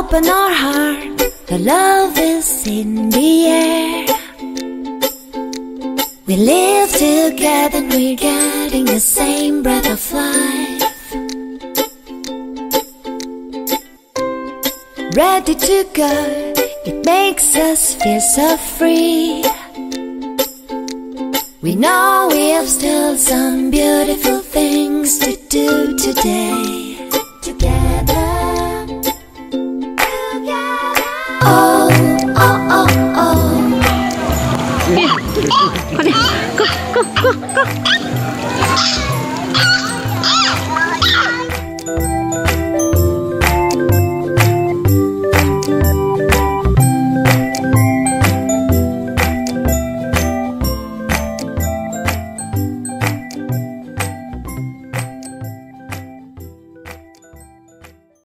open our heart, the love is in the air. We live together and we're getting the same breath of life. Ready to go, it makes us feel so free. We know we have still some beautiful things to do today. Together. Oh, oh, oh, oh. Go, go, go, go.